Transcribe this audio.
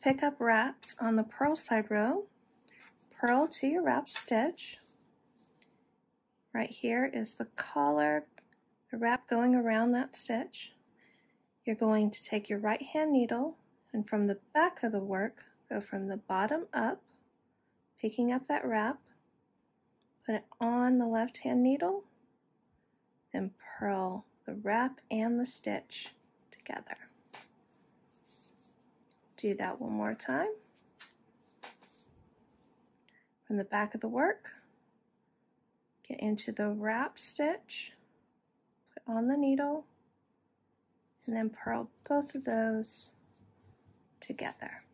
pick up wraps on the purl side row, purl to your wrap stitch. Right here is the collar, the wrap going around that stitch. You're going to take your right hand needle and from the back of the work, go from the bottom up, picking up that wrap, put it on the left hand needle, then purl the wrap and the stitch together. Do that one more time. From the back of the work, get into the wrap stitch, put on the needle, and then purl both of those together.